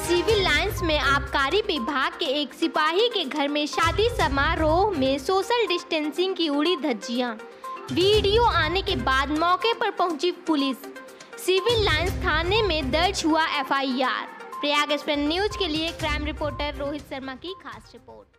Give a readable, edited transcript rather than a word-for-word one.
Civil lines में आबकारी विभाग के एक सिपाही के घर में शादी समारोह में सोशल डिस्टेंसिंग की उड़ी धज्जियां। वीडियो आने के बाद मौके पर पहुंची पुलिस। सिविल लाइंस थाने में दर्ज हुआ FIR। प्रयाग एक्सप्रेस न्यूज के लिए क्राइम रिपोर्टर रोहित शर्मा की खास रिपोर्ट।